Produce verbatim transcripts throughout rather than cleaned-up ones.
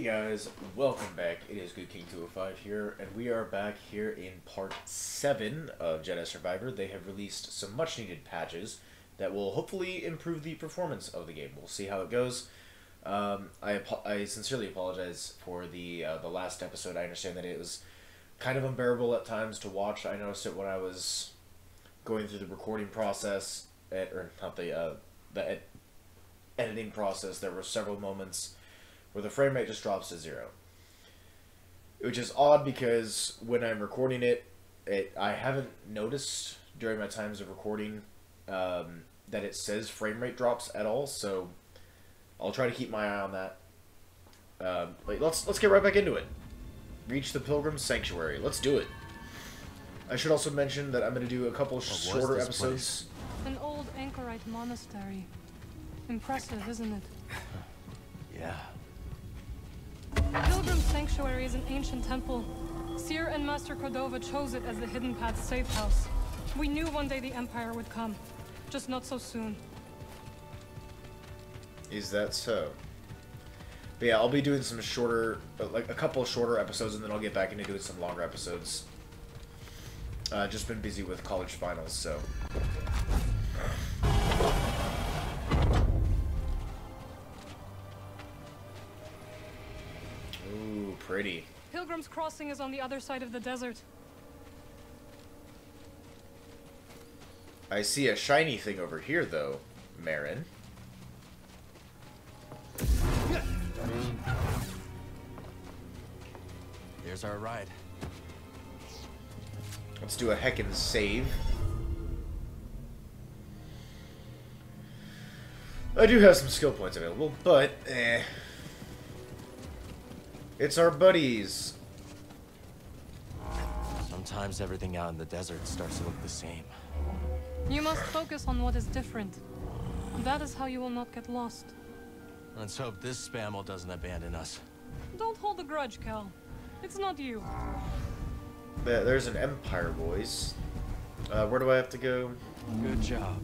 guys, welcome back. It is Good King two oh five here, and we are back here in part seven of Jedi Survivor. They have released some much needed patches that will hopefully improve the performance of the game. We'll see how it goes. Um, I I sincerely apologize for the uh, the last episode. I understand that it was kind of unbearable at times to watch. I noticed it when I was going through the recording process, at, or not the uh, the ed editing process. There were several moments where the frame rate just drops to zero, which is odd because when I'm recording it, it I haven't noticed during my times of recording um, that it says frame rate drops at all. So I'll try to keep my eye on that. Um, like, let's let's get right back into it. Reach the Pilgrim Sanctuary. Let's do it. I should also mention that I'm going to do a couple shorter episodes. Place? An old anchorite monastery. Impressive, isn't it? Yeah. Pilgrim Sanctuary is an ancient temple. Seer and Master Cordova chose it as the Hidden Path's safe house. We knew one day the Empire would come, just not so soon. Is that so? But yeah, I'll be doing some shorter, like a couple of shorter episodes, and then I'll get back into doing some longer episodes. Uh, just been busy with college finals, so. Ooh, pretty. Pilgrim's Crossing is on the other side of the desert. I see a shiny thing over here, though, Marin. There's our ride. Let's do a heckin' save. I do have some skill points available, but eh. It's our buddies. Sometimes everything out in the desert starts to look the same. You must focus on what is different. That is how you will not get lost. Let's hope this spamel doesn't abandon us. Don't hold a grudge, Cal. It's not you. There's an Empire, boys. Uh, where do I have to go? Good job.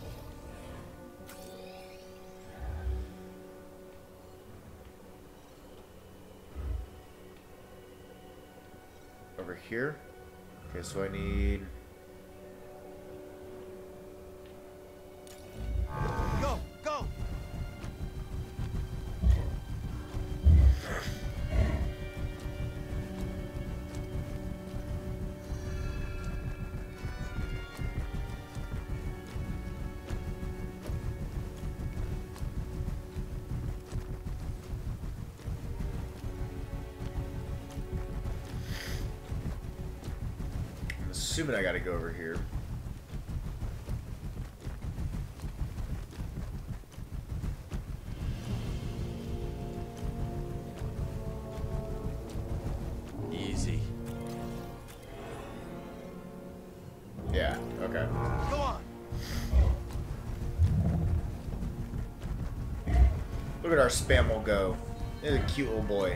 Over here? Okay, so I need... Go! Go! Assuming I gotta go over here. Easy. Yeah, okay. Go on. Look at our Spamel go. He's a cute little boy.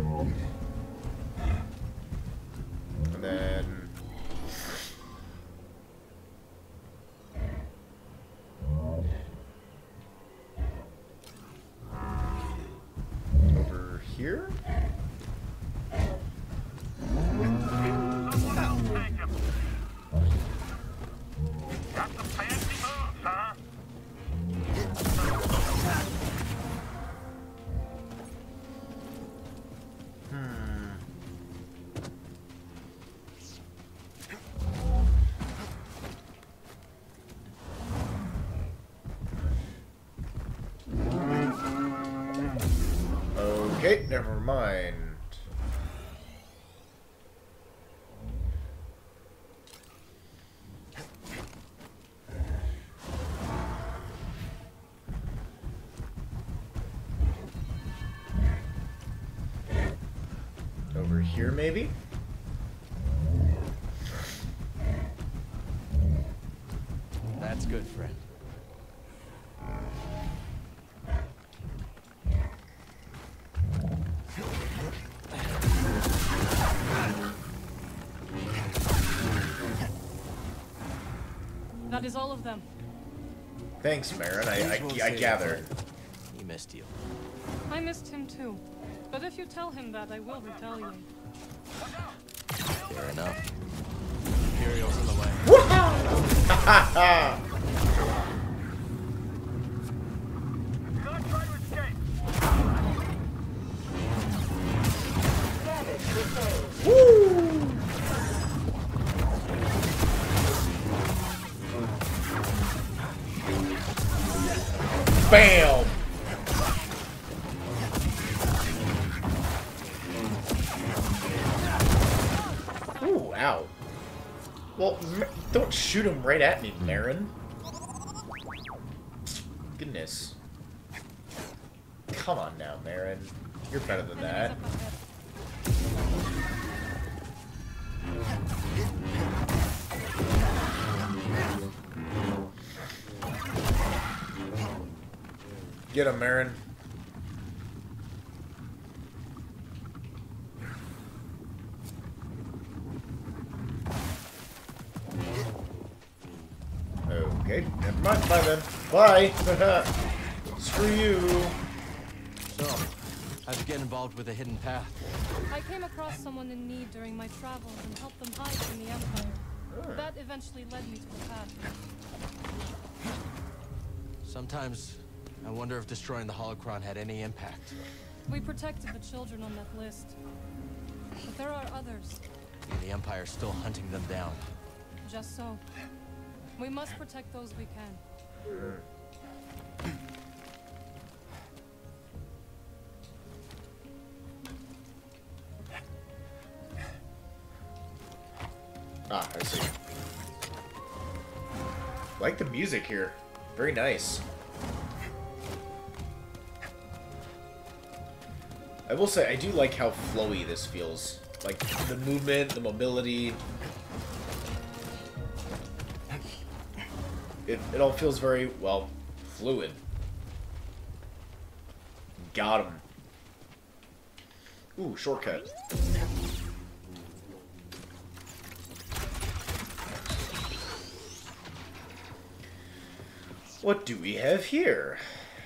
And then... over here? Okay, never mind. Over here, maybe? That's good, friend. That is all of them. Thanks, Marin. I, I, I gather. He missed you. I missed him too. But if you tell him that, I will retaliate. Fair enough. Imperial's in the way. Woohoo! Woo! Bam! Ooh, ow. Well, don't shoot him right at me, Marin. Goodness. Come on now, Marin. You're better than that. Get him, Marin. Okay, never mind. Bye then. Bye. Screw you. So, how'd you get involved with the hidden path? I came across someone in need during my travels and helped them hide from the Empire. Sure. That eventually led me to the path. Sometimes I wonder if destroying the holocron had any impact. We protected the children on that list. But there are others. And the Empire's still hunting them down. Just so. We must protect those we can. Ah, I see. Like the music here. Very nice. I will say, I do like how flowy this feels. Like, the movement, the mobility. It, it all feels very, well, fluid. Got him. Ooh, shortcut. What do we have here?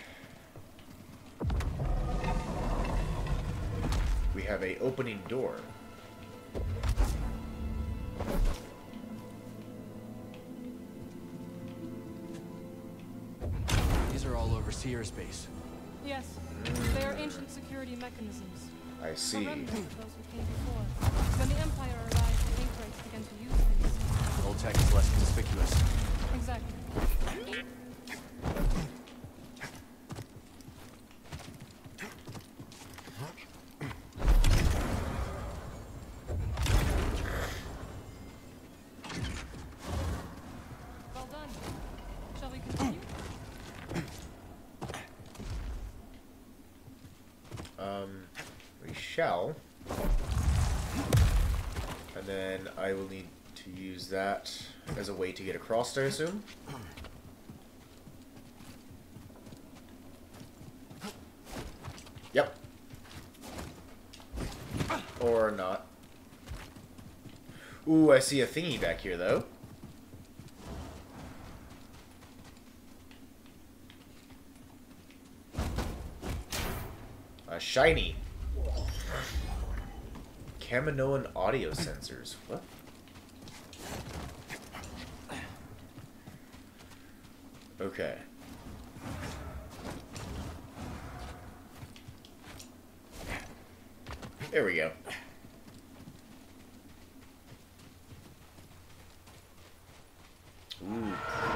We have a opening door. These are all overseer's base. Yes, they are ancient security mechanisms. I A see. remnant of those who came before. When the Empire arrived, the Inkwrights began to use these. Old tech is less conspicuous. Exactly. Well done. Shall we continue? Um, we shall. And then I will need to use that as a way to get across, I assume. Yep. Or not. Ooh, I see a thingy back here, though. A shiny. Kaminoan audio sensors. What? Okay. There we go. Ooh. We're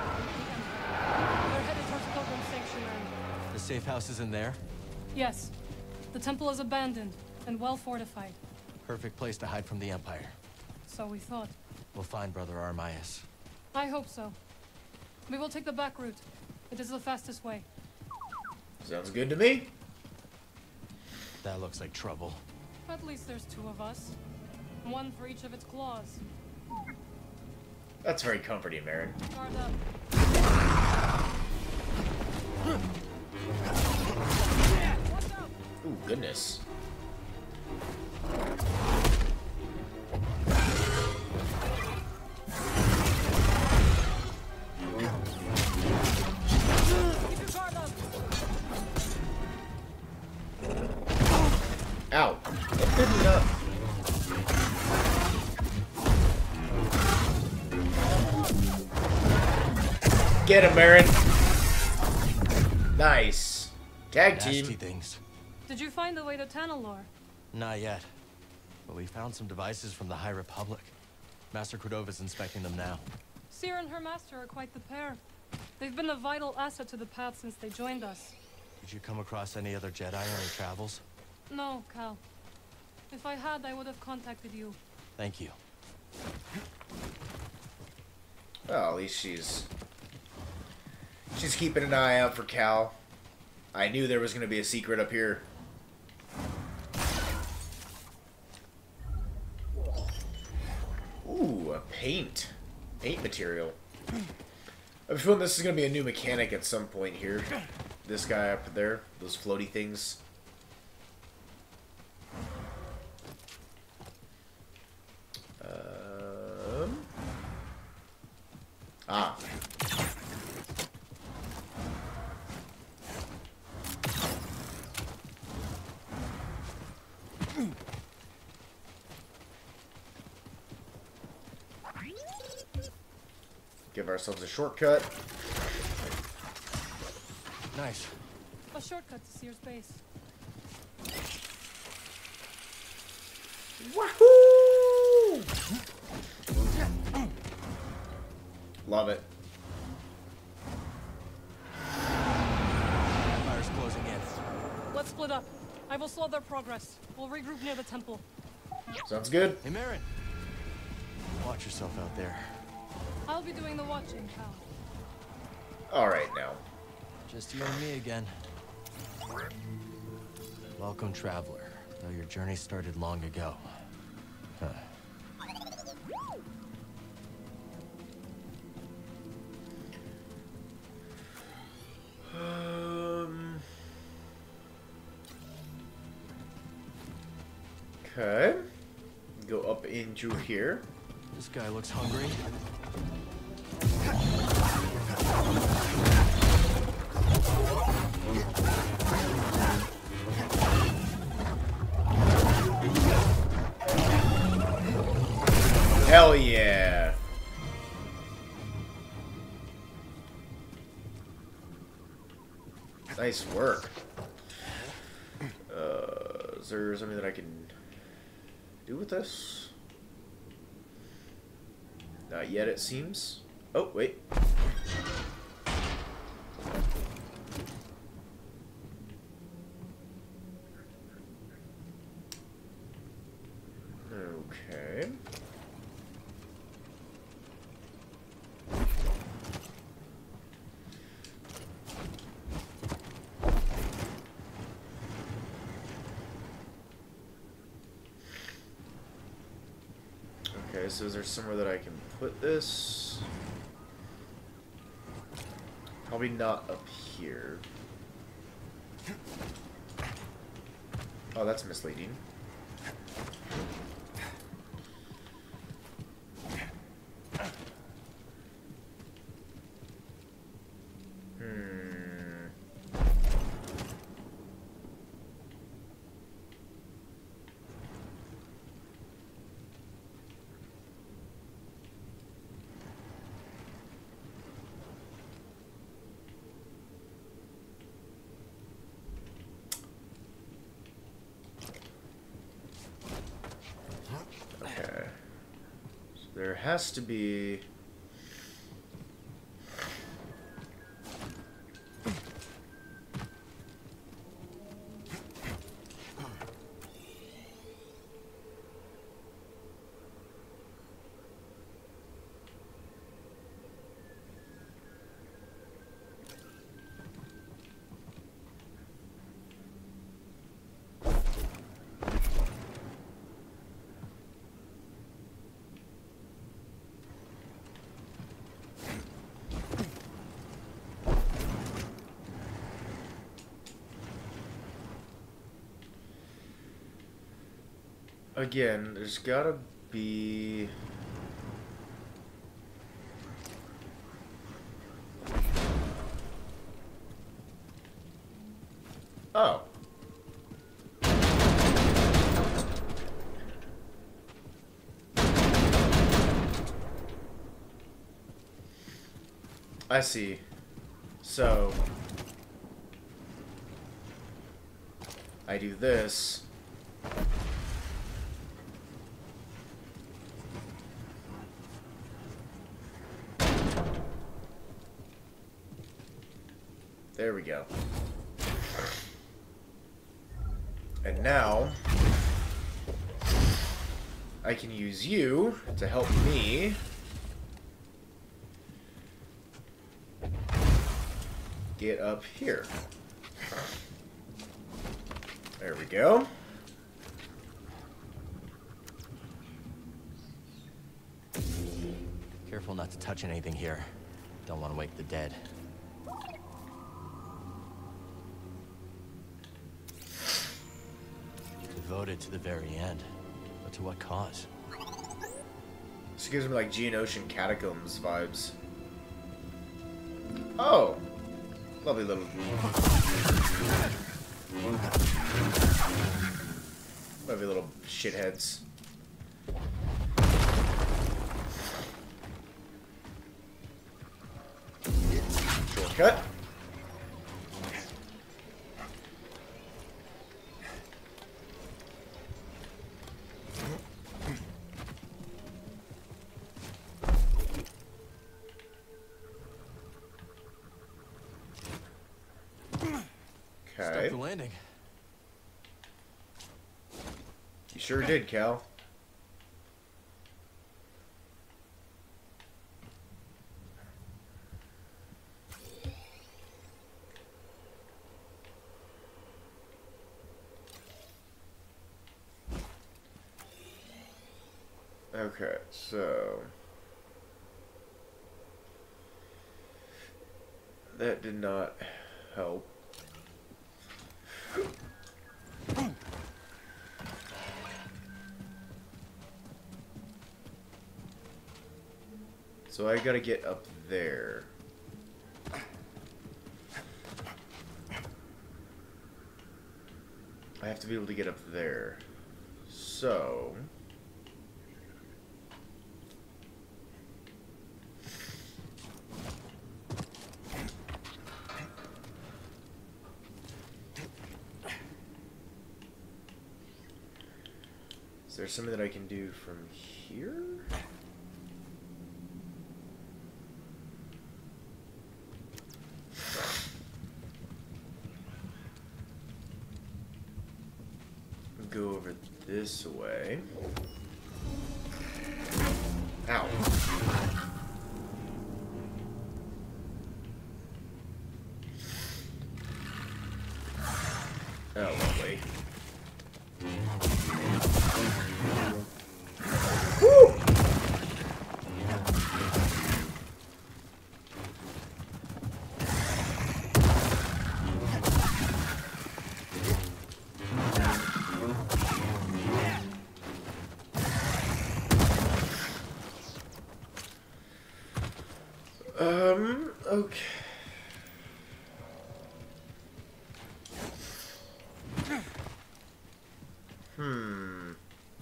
headed towards Pilgrim Sanctuary. The safe house is in there. Yes. The temple is abandoned and well fortified. Perfect place to hide from the Empire. So we thought. We'll find Brother Armias. I hope so. We will take the back route. It is the fastest way. Sounds good to me. That looks like trouble. At least there's two of us. One for each of its claws. That's very comforting, Marin. Guard up. Ooh, goodness. Keep your guard up. Get him, Marin. Nice. Tag Nasty team. things. Did you find the way to Tanalor? Not yet. But we found some devices from the High Republic. Master Cordova's inspecting them now. Seer and her master are quite the pair. They've been a vital asset to the path since they joined us. Did you come across any other Jedi on your travels? No, Cal. If I had, I would have contacted you. Thank you. Well, at least she's... She's keeping an eye out for Cal. I knew there was going to be a secret up here. Ooh, a paint. Paint material. I have a feeling this is going to be a new mechanic at some point here. This guy up there. Those floaty things. Um... Ah. Give ourselves a shortcut. Nice. A shortcut to Seer's base. Wahoo! Love it. Empire's closing in. Let's split up. I will slow their progress. We'll regroup near the temple. Sounds good. Hey, Marin. Watch yourself out there. I'll be doing the watching, Cal. Alright now. Just you and me again. Welcome, traveler. Though your journey started long ago. Huh. Um. Okay. Go up into here. This guy looks hungry. Hell yeah. Nice work. Uh, is there something that I can do with this? Not yet, it seems. Oh, wait. Okay. Okay, so is there somewhere that I can put this? Probably not up here. Oh, that's misleading. Hmm. Okay. So there has to be... Again, there's gotta be... Oh. I see. So I do this. There we go. And now I can use you to help me get up here. There we go. Careful not to touch anything here. Don't want to wake the dead. Devoted to the very end. But to what cause? This gives me like Geonosian catacombs vibes. Oh! Lovely little... Lovely little shitheads. Shortcut. Stop the landing. You sure did, Cal. Okay, so that did not help. So I gotta get up there. I have to be able to get up there. So... Is there something that I can do from here? Go over this way. Ow. Oh, lovely. Woo! Um, okay. Hmm.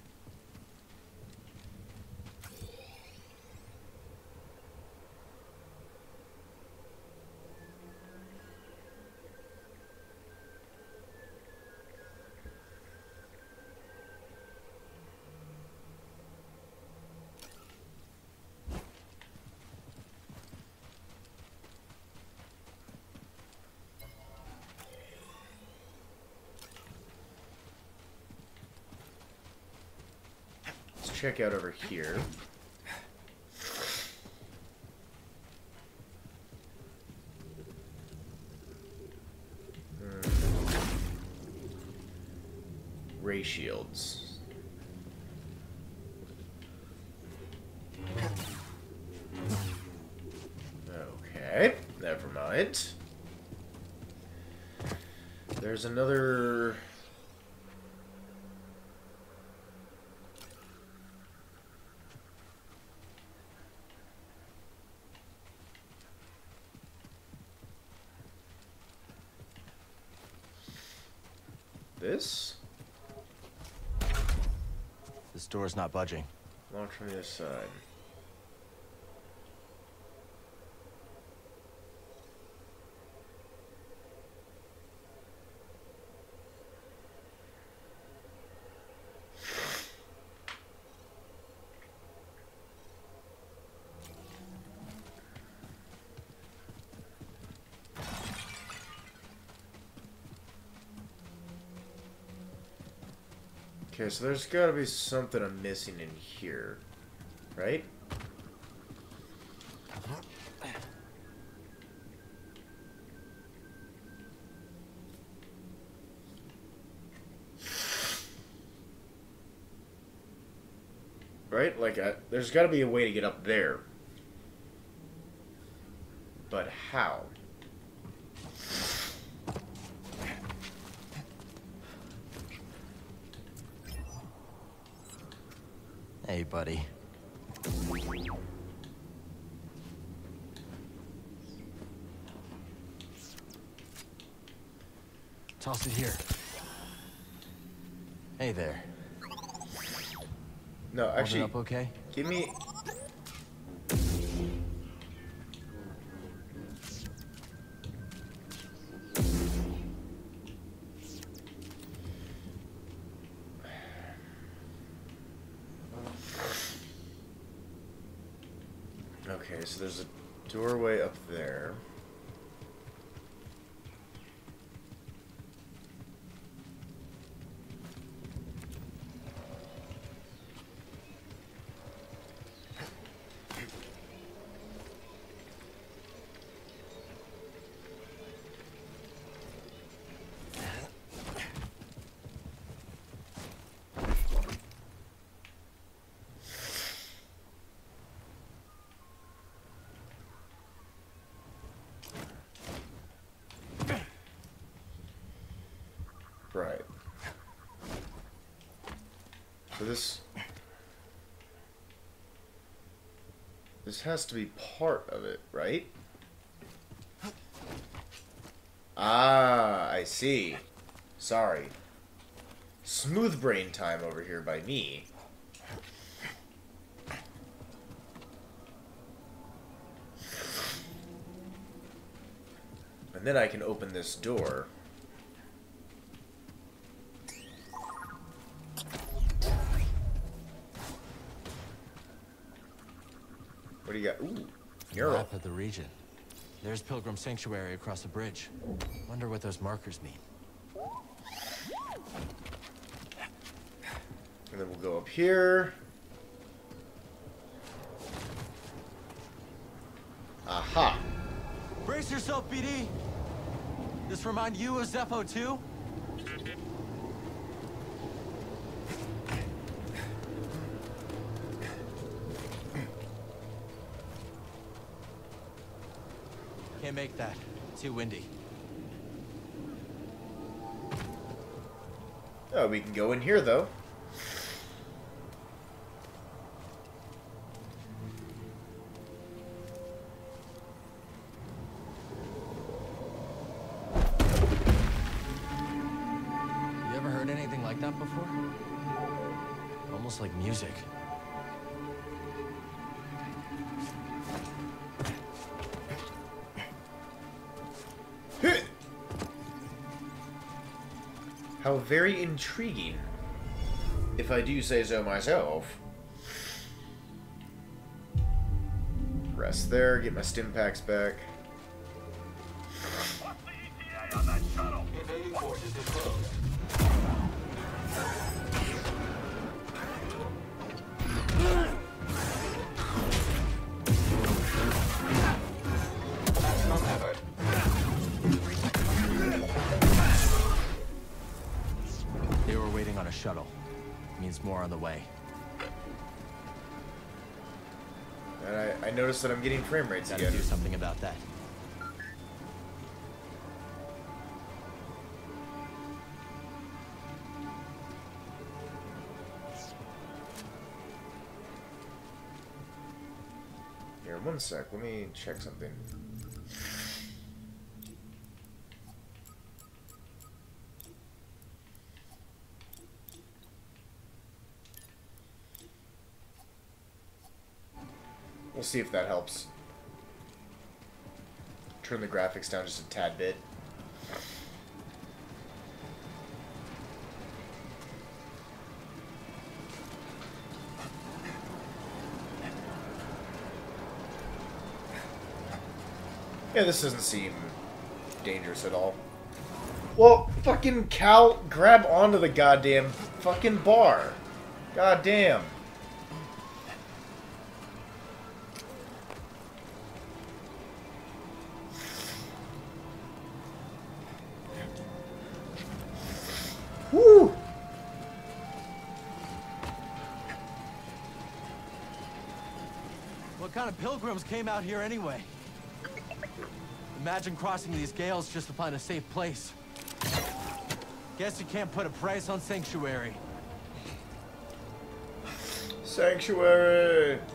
Check out over here. Hmm. Ray shields. Okay, never mind. There's another... This? This door's not budging. Launch from the other side. Okay, so there's gotta be something I'm missing in here. Right? Right? Like, uh, there's gotta be a way to get up there. But how? Hey, buddy. Toss it here. Hey there. No, actually, Hold it up okay? give me... Okay, so there's a doorway up there. Right. So this... This has to be part of it, right? Ah, I see. Sorry. Smooth brain time over here by me. And then I can open this door. What do you got? Ooh, mural. Map of the region. There's Pilgrim Sanctuary across the bridge. Wonder what those markers mean. And then we'll go up here. Aha. Brace yourself, B D! This remind you of Zeppo too? Can't make that. Too windy. Oh, we can go in here, though. You ever heard anything like that before? Almost like music. How very intriguing, if I do say so myself. Rest there, get my stim packs back. What's the E T A on that shuttle? Invading forces is close. Maximum effort. They were waiting on a shuttle. Means more on the way. And I, I noticed that I'm getting frame rates Gotta again. do something about that. Here, one sec. Let me check something. We'll see if that helps. Turn the graphics down just a tad bit. Yeah, this doesn't seem dangerous at all. Well, fucking Cal, grab onto the goddamn fucking bar. God damn. Woo! What kind of pilgrims came out here anyway? Imagine crossing these gales just to find a safe place. Guess you can't put a price on sanctuary. Sanctuary!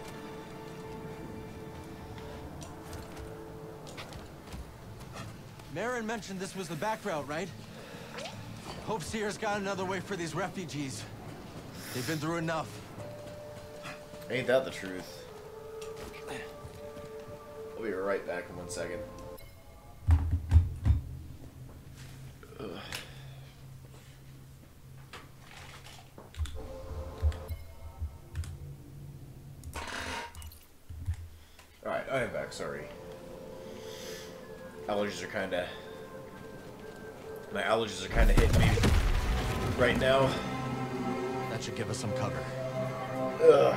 Marin mentioned this was the back route, right? Hope Seer's got another way for these refugees. They've been through enough. Ain't that the truth? I'll be right back in one second. Ugh. Alright, I am back, sorry. Allergies are kinda... My allergies are kinda hitting me right now. That should give us some cover. Ugh.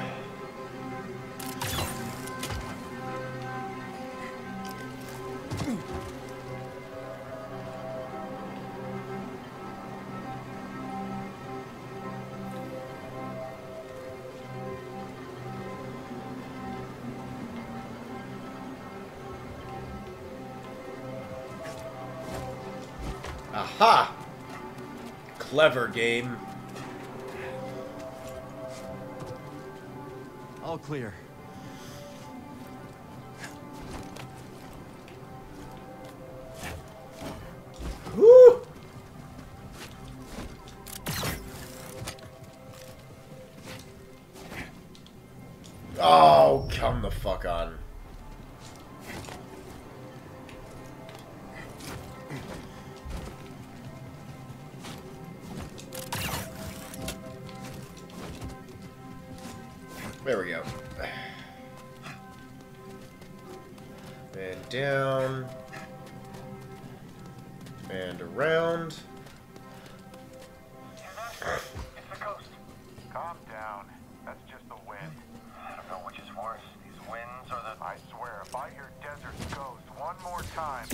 Aha! Clever game. All clear. Woo! Oh, come the fuck on. There we go. And down. And around. It's the ghost. Calm down. That's just the wind. I don't know which is worse, these winds or the... I swear, if I hear desert ghost one more time...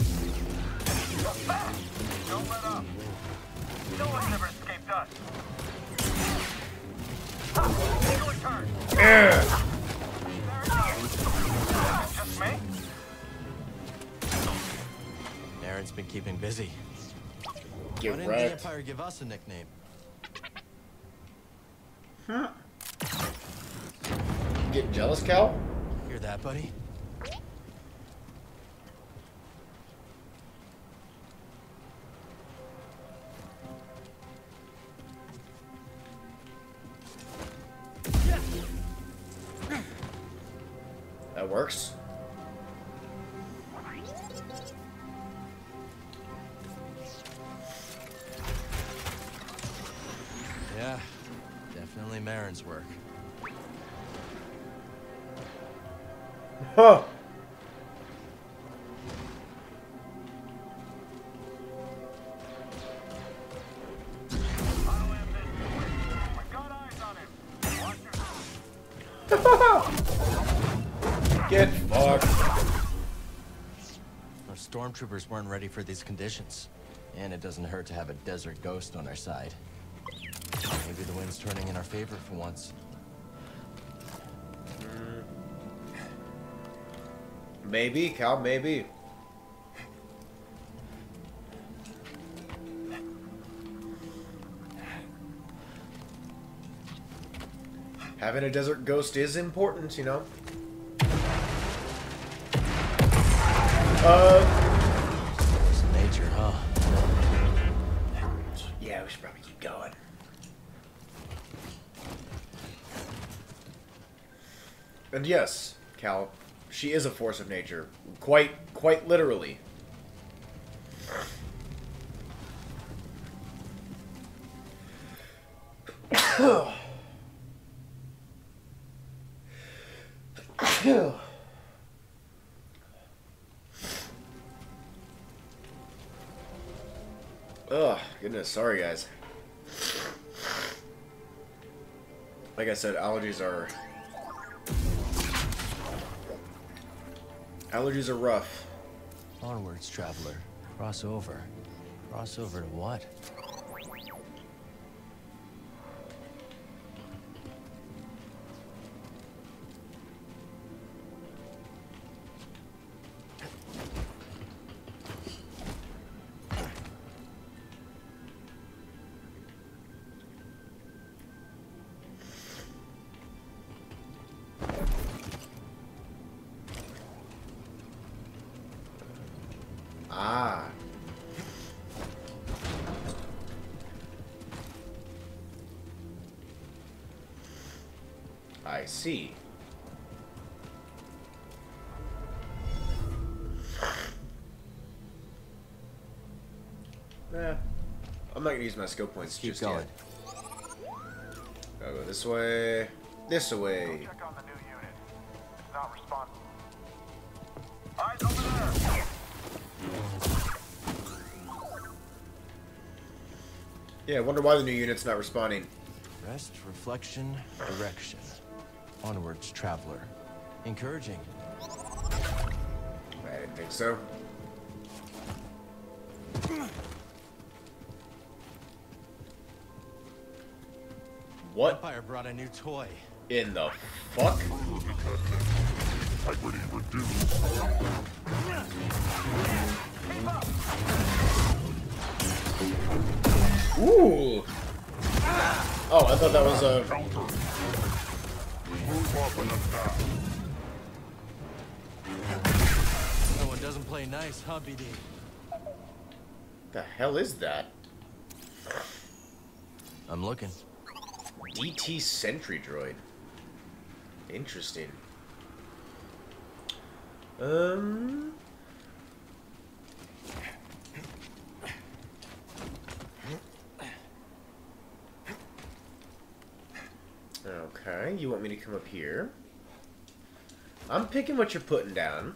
Don't let up. No one's ever escaped us. Your turn. Yeah. Just me? Marin's been keeping busy. Get Why didn't the wrecked. Empire give us a nickname? Huh. Getting jealous, Cal? Hear that, buddy? That works. Yeah, definitely Marin's work. Huh. We've got eyes on him. Watch your... Get fucked. Our stormtroopers weren't ready for these conditions. And it doesn't hurt to have a desert ghost on our side. Maybe the wind's turning in our favor for once. Maybe, Cal, maybe. Having a desert ghost is important, you know. Uh. Force of nature, huh? Yeah, we should probably keep going. And yes, Cal, she is a force of nature. Quite, quite literally. Oh, goodness. Sorry, guys. Like I said, allergies are... Allergies are rough. Onwards, traveler. Cross over. Cross over to what? Ah. I see. Nah. I'm not gonna use my skill points Keep just going. yet. I'll go this way. This way. Check on the new unit. It's not responding. Eyes over there! Yeah, I wonder why the new unit's not responding. Rest, reflection, direction. Onwards, traveler. Encouraging. I didn't think so. What Empire brought a new toy. in the fuck? Integrity reduced. Ooh! Oh, I thought that was a... Move up and attack. No one doesn't play nice, huh, B D? The hell is that? I'm looking. D T Sentry Droid. Interesting. Um... Okay, you want me to come up here? I'm picking what you're putting down.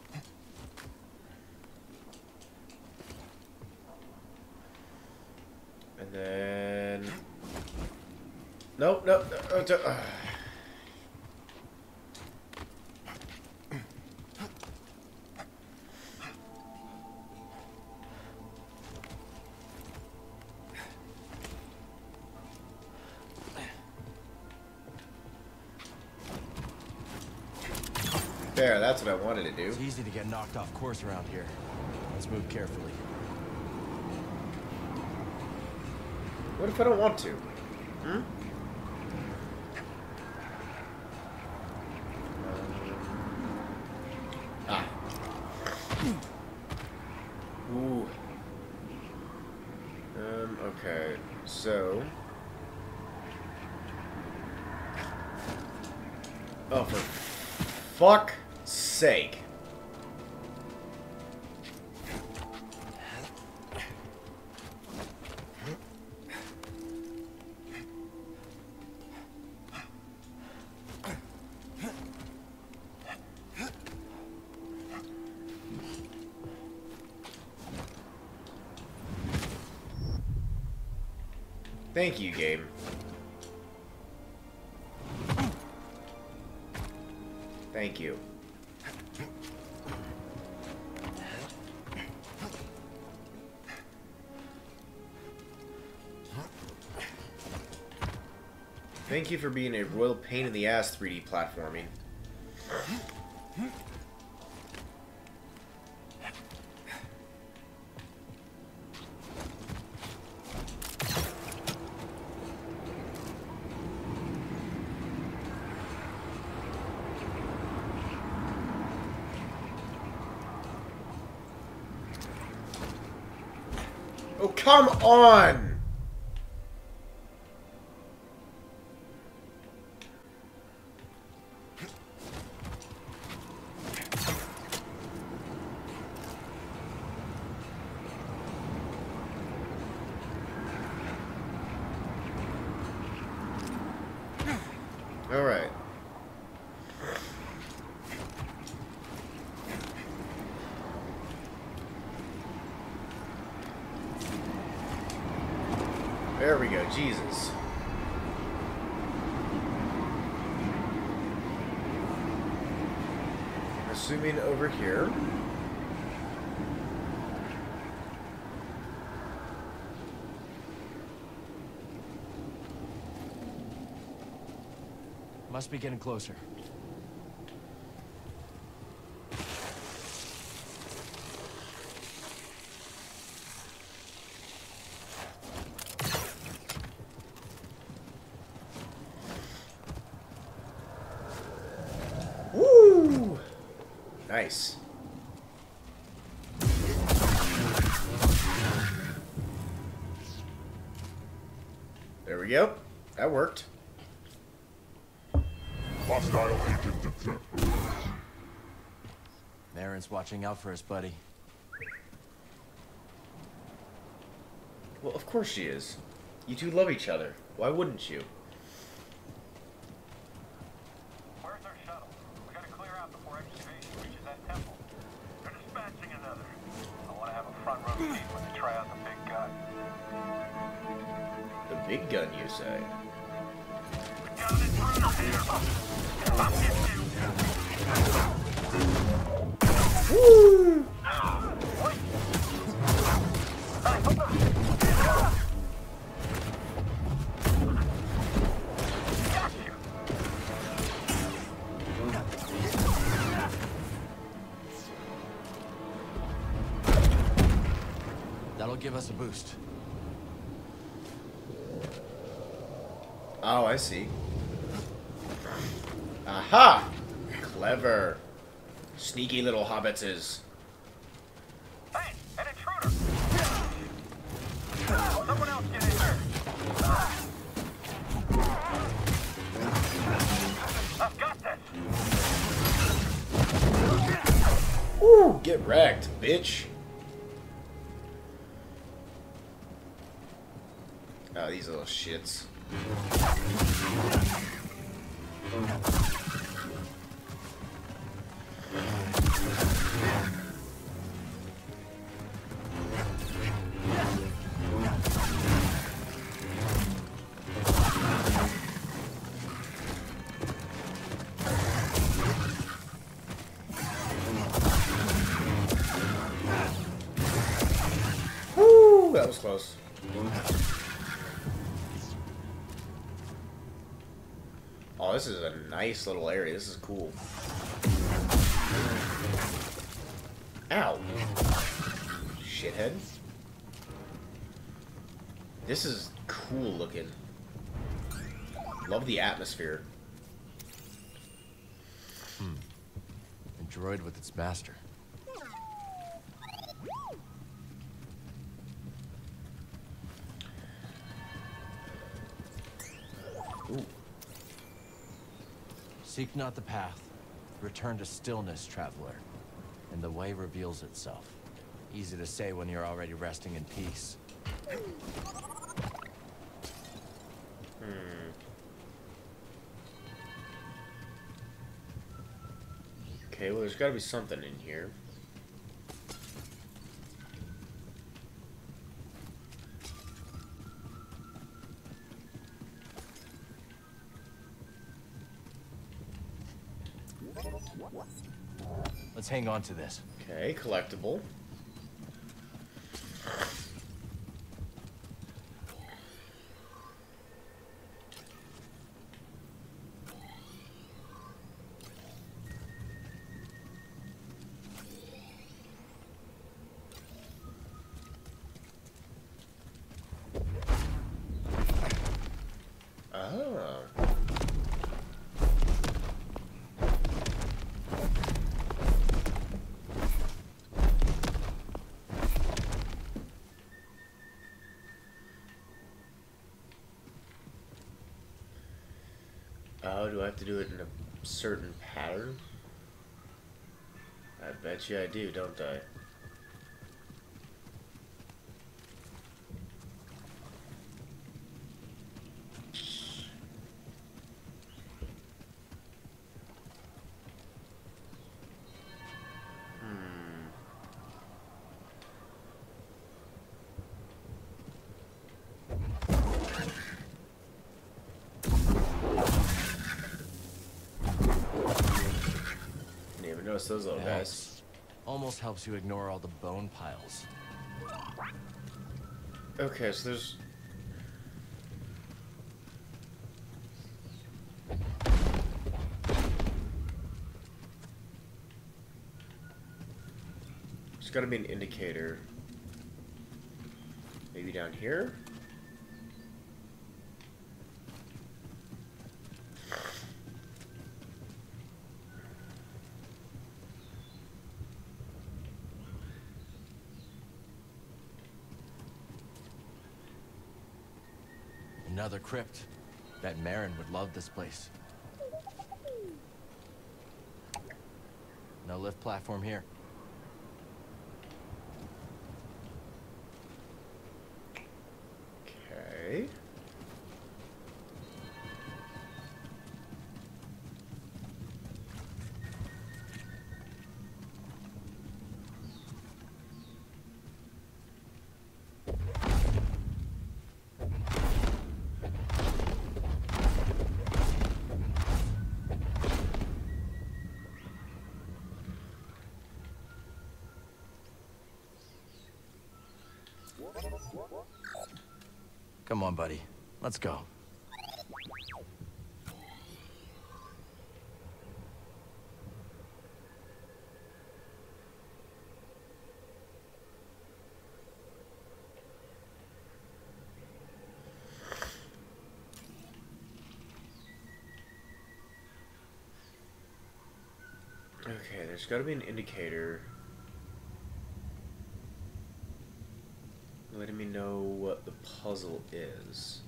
And then... Nope, nope, no, no, uh. There, that's what I wanted to do. It's easy to get knocked off course around here. Let's move carefully. What if I don't want to? Hmm? Ah. Ooh. Um, okay. So... Oh, for fuck's sake. Thank you, game. Thank you. Thank you for being a royal pain in the ass three D platforming. Oh, come on! All right. There we go, Jesus. zoom in over here. Must be getting closer. Woo! Nice. There we go. That worked. Hostile agent detected. Marin's watching out for us, buddy. Well, of course she is. You two love each other. Why wouldn't you? Where's our shuttle? We gotta clear out before excavation reaches that temple. They're dispatching another. I wanna have a front row seat when they try out the big gun. The big gun, you say? Got an intruder here! I'll get you! Woo! Wait! Got you! That'll give us a boost. Oh, I see. Aha! Clever. Sneaky little hobbitses. Hey! An intruder! Someone else get in here! I've got this! Woo! Get wrecked, bitch. Oh, these little shits. Woo! That was close. Oh, this is a nice little area. This is cool. Ow. Shithead. This is cool looking. Love the atmosphere. Hmm. A droid with its master. Ooh. Seek not the path. Return to stillness, traveler. And the way reveals itself. Easy to say when you're already resting in peace. Hmm. Okay, well, there's got to be something in here. Let's hang on to this. Okay, collectible. Oh. Oh, do I have to do it in a certain pattern? I bet you I do, don't I? notice those little It guys. helps. Almost helps you ignore all the bone piles. Okay, so there's... There's gotta be an indicator. Maybe down here? Another crypt. Bet Marin would love this place. No lift platform here. Okay. Come on, buddy. Let's go. Okay, there's gotta be an indicator letting me know what the puzzle is.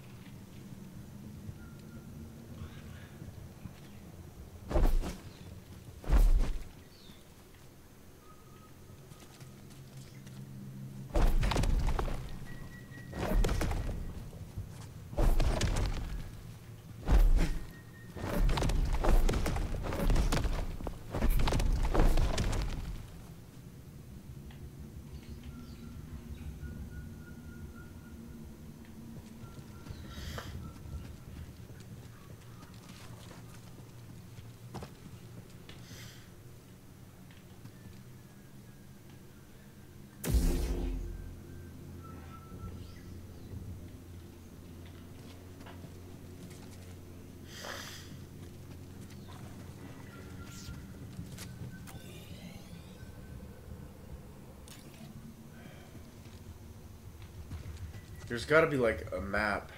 There's gotta be like a map.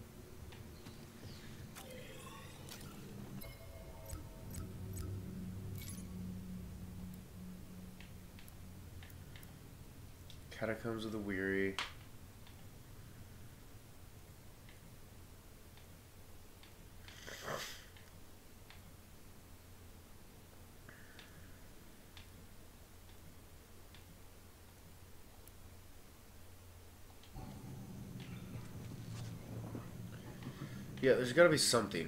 Catacombs of the Weary. Yeah, there's gotta be something.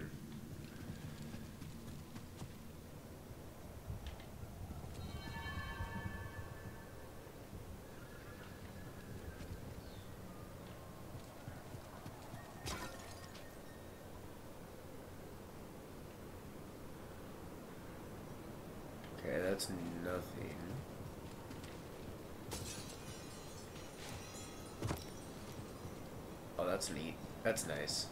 Okay, that's nothing. Oh, that's neat. That's nice.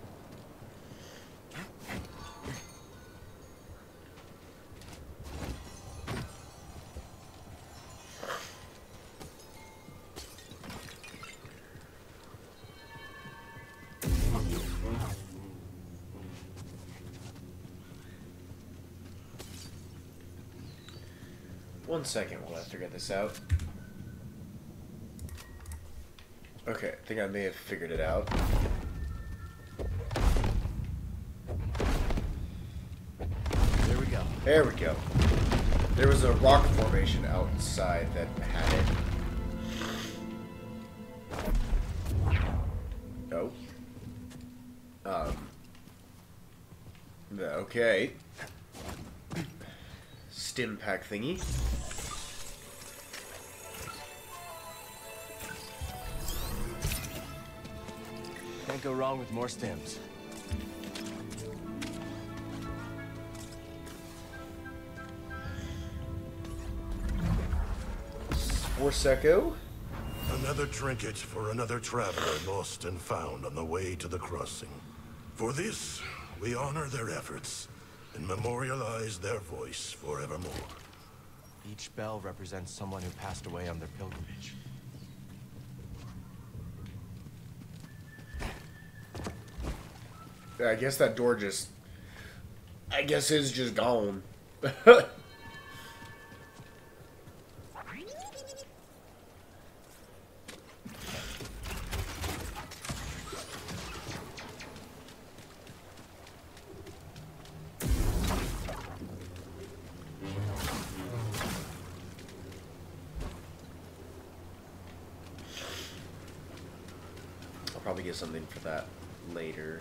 One second while I figure this out. Okay, I think I may have figured it out. There we go. There we go. There was a rock formation outside that had it. Oh. Um. Okay. Stim pack thingy. Can't go wrong with more stems. Forsecco. Another trinket for another traveler lost and found on the way to the crossing. For this, we honor their efforts and memorialize their voice forevermore. Each bell represents someone who passed away on their pilgrimage. I guess that door just... I guess it's just gone. I'll probably get something for that later.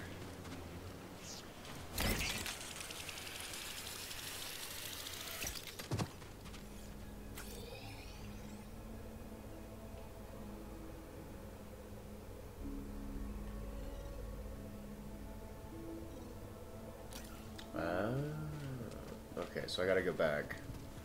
Ah, okay, so I gotta go back.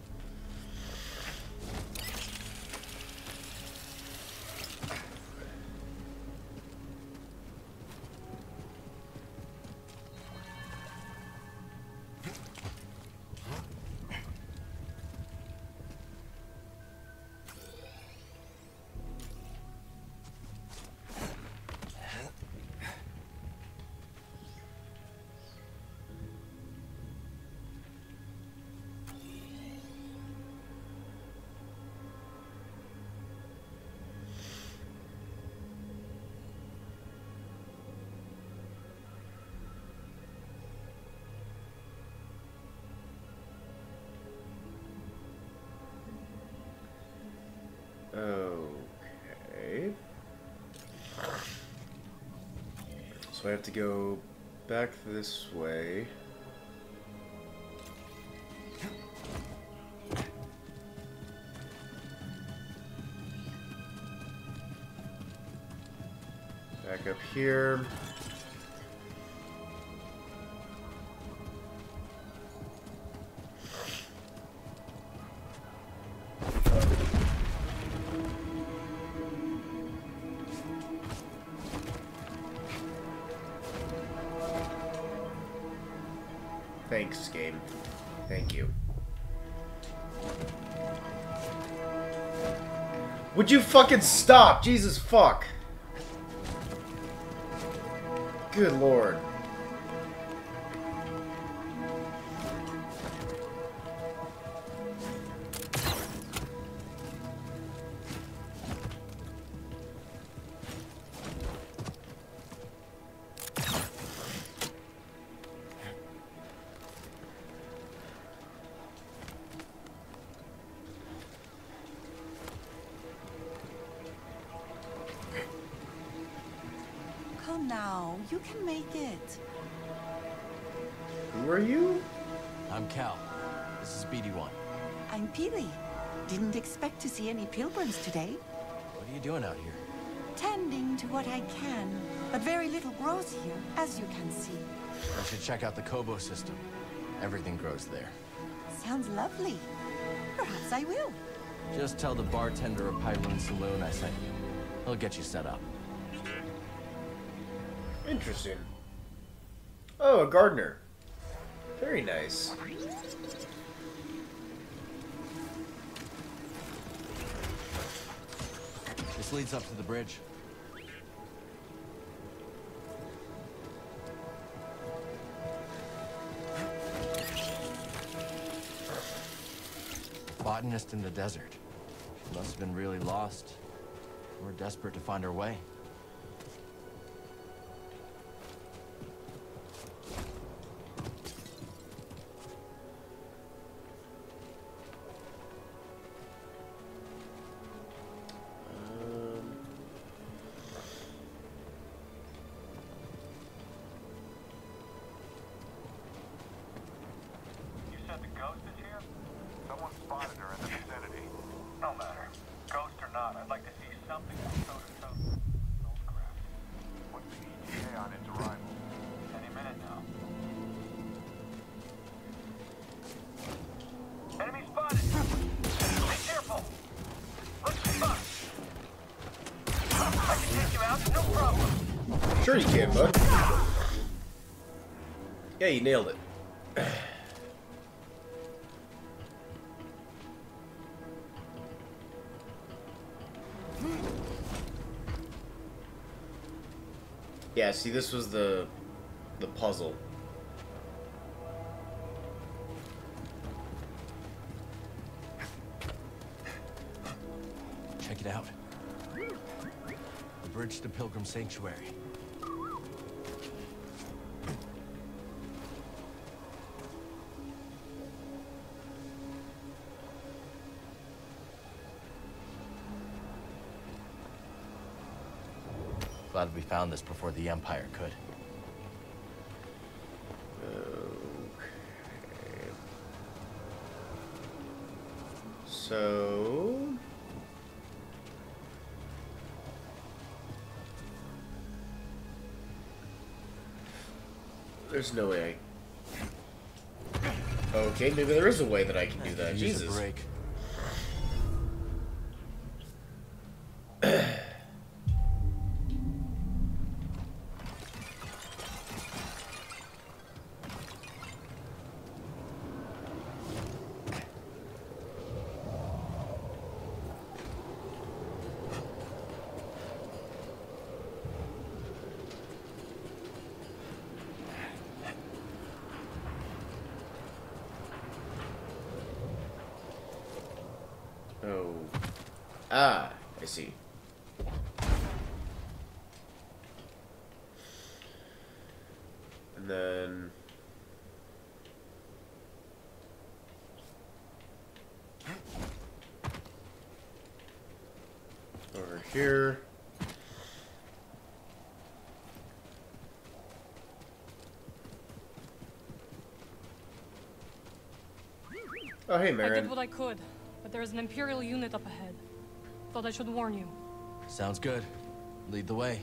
Okay. So I have to go back this way. Back up here. Thanks, game. Thank you. Would you fucking stop? Jesus fuck. Good lord. Come now, you can make it. Who are you? I'm Cal. This is B D one. I'm Peely. Didn't expect to see any pilgrims today. What are you doing out here? Tending to what I can, but very little grows here, as you can see. I should check out the Kobo system. Everything grows there. Sounds lovely. Perhaps I will. Just tell the bartender of Pyloon Saloon I sent you. He'll get you set up. Interesting. Oh, a gardener. Very nice. This leads up to the bridge. Botanist in the desert. She must have been really lost. We're desperate to find our way. Sure you can, bud. Yeah, you nailed it. Yeah, see, this was the the puzzle. Check it out. The bridge to Pilgrim Sanctuary. Glad we found this before the Empire could. Okay. So... There's no way I... Okay, maybe there is a way that I can do that. Use Jesus. a break. Oh. Ah, I see. And then... over here. Oh, hey, I Marin. did what I could, but there is an Imperial unit up ahead. Thought I should warn you. Sounds good. Lead the way.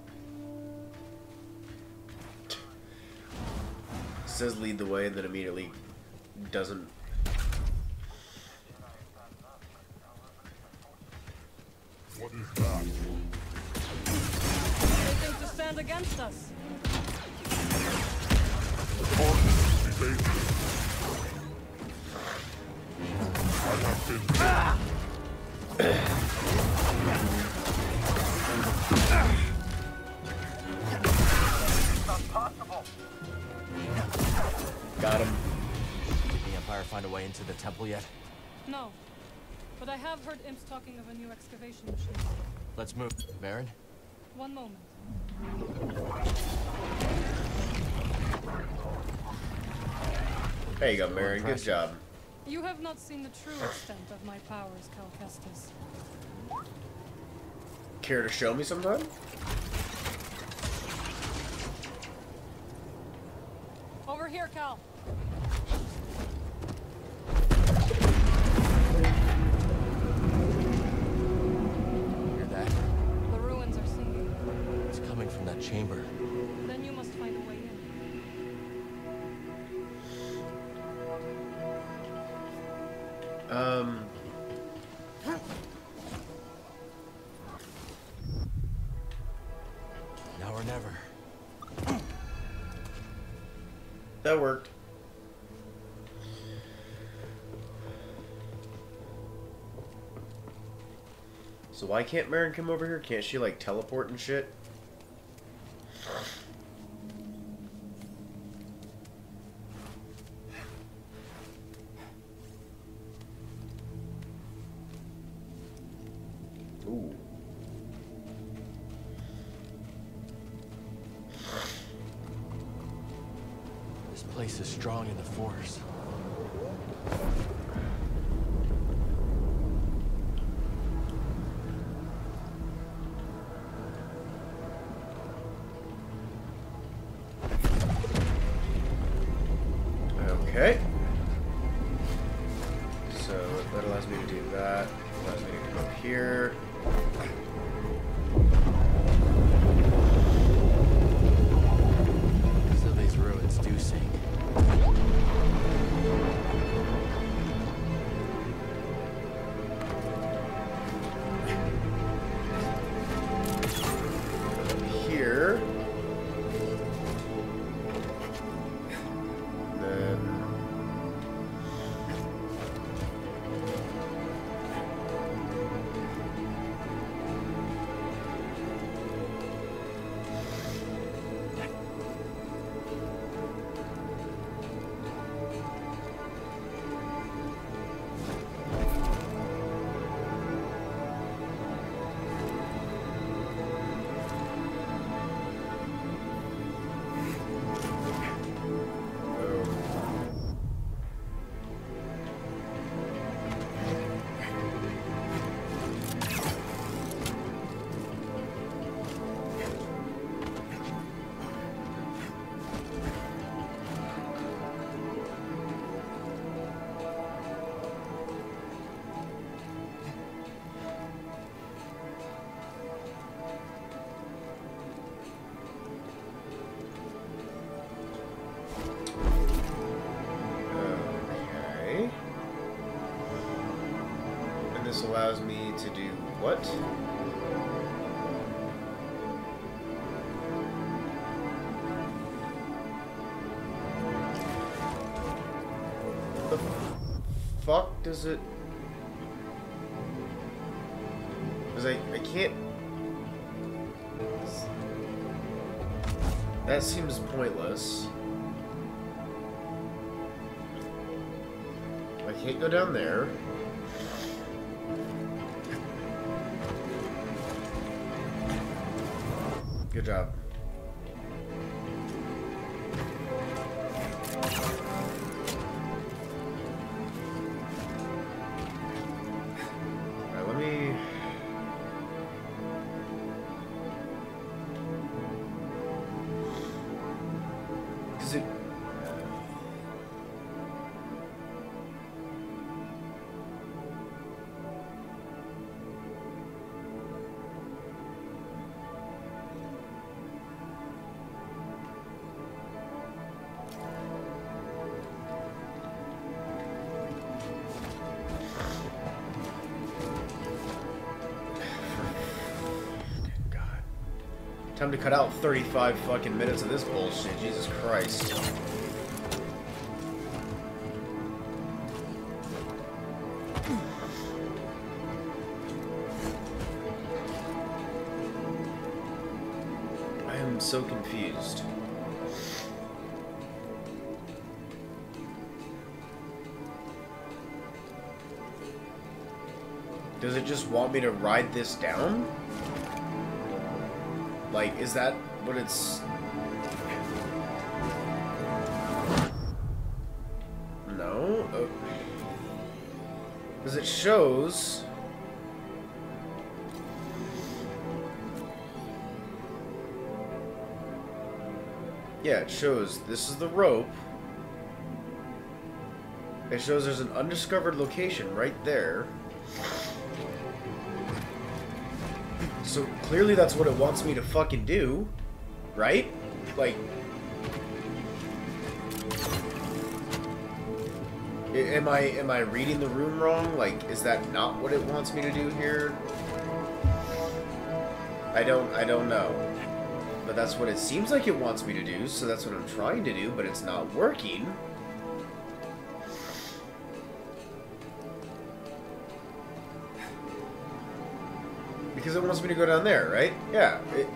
Says lead the way and then immediately doesn't. What is that? They think to stand against us. Evade. I have been. Got him. Did the Empire find a way into the temple yet? No. But I have heard imps talking of a new excavation machine. Let's move. Baron? One moment. There you go, Marin. Good job. You have not seen the true extent of my powers, Cal Kestis. Care to show me sometime? Over here, Cal. Hear that? The ruins are singing. It's coming from that chamber. Then you must find a way in. Um. Now or never. That worked. So why can't Marin come over here? Can't she, like, teleport and shit? Ooh. This place is strong in the Force. Okay. So that allows me to do that. Allows me to come up here. So these ruins do sing. Here. And this allows me to do what? The fuck does it? Because I, I can't... That seems pointless. I can't go down there. Good job. Alright, let me... Is it... Time to cut out thirty-five fucking minutes of this bullshit. Jesus Christ. I am so confused. Does it just want me to ride this down? Like, is that what it's... No? Oh. Because it shows... Yeah, it shows this is the rope. It shows there's an undiscovered location right there. So clearly that's what it wants me to fucking do, right? Like, am I am I reading the room wrong? Like, is that not what it wants me to do here? I don't I don't know. But that's what it seems like it wants me to do, so that's what I'm trying to do, but it's not working. Because it wants me to go down there, right? Yeah. It...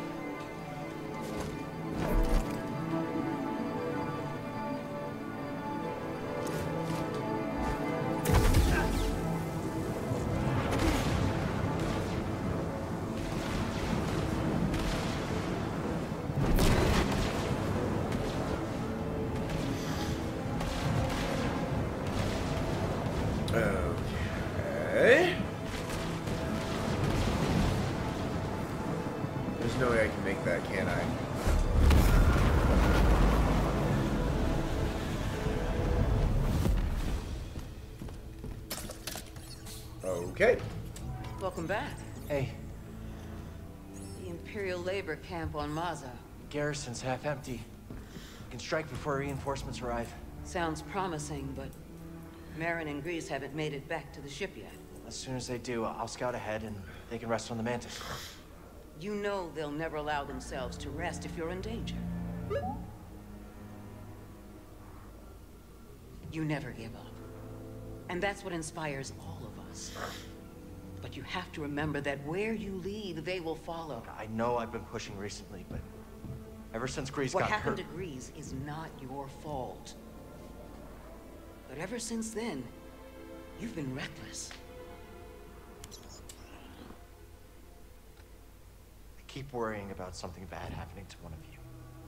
Okay. There's no way I can make that, can I? Okay. Welcome back. Hey, The Imperial labor camp on Maza. garrison's half empty. We can strike before reinforcements arrive. Sounds promising, but Marin and Grease haven't made it back to the ship yet. As soon as they do, I'll scout ahead and they can rest on the Mantis. You know they'll never allow themselves to rest if you're in danger. You never give up. And that's what inspires all of us. But you have to remember that where you lead, they will follow. I know I've been pushing recently, but ever since Grease What got happened hurt... to Grease is not your fault. But ever since then, you've been reckless. I keep worrying about something bad happening to one of you.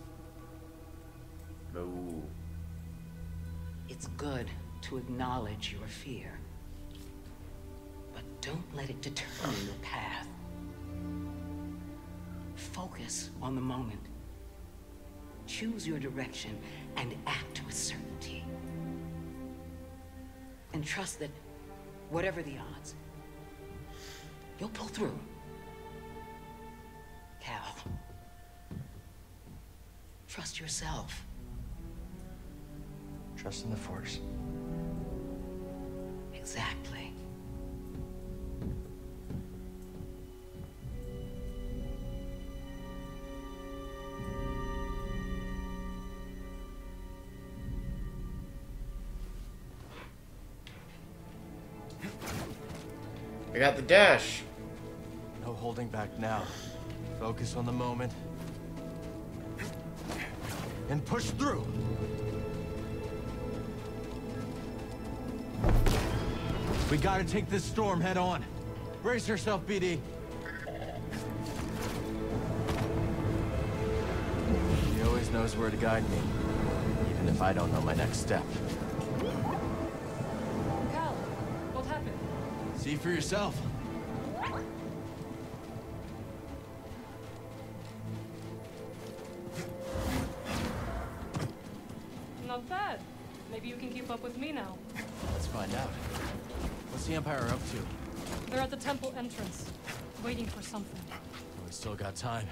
No. It's good to acknowledge your fear. But don't let it determine your path. Focus on the moment. Choose your direction and act with certainty. And trust that, whatever the odds, you'll pull through. Cal, trust yourself. Trust in the Force. Exactly. I got the dash. No holding back now. Focus on the moment. And push through. We gotta take this storm head on. Brace yourself, B D. He always knows where to guide me, even if I don't know my next step. Cal, what happened? See for yourself. Not bad. Maybe you can keep up with me now. Let's find out. What's the Empire up to? They're at the temple entrance, waiting for something. We still got time.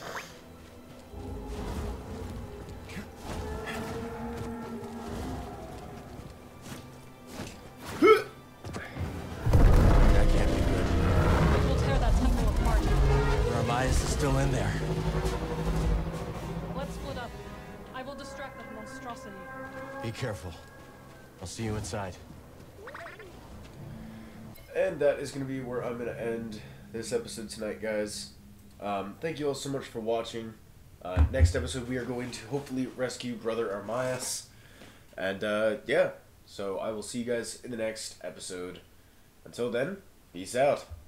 That can't be good. It will tear that temple apart. Aramias is still in there. Let's split up. I will distract that monstrosity. Be careful. I'll see you inside. And that is going to be where I'm going to end this episode tonight, guys. Um, thank you all so much for watching. Uh, next episode, we are going to hopefully rescue Brother Aramias. And, uh, yeah. So, I will see you guys in the next episode. Until then, peace out.